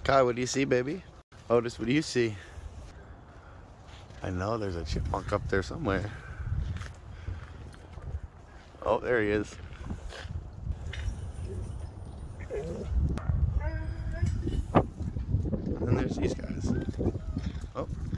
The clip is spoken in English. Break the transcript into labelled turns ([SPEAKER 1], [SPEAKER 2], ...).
[SPEAKER 1] Kai, what do you see, baby? Otis, what do you see? I know there's a chipmunk up there somewhere. Oh, there he is. And there's these guys. Oh.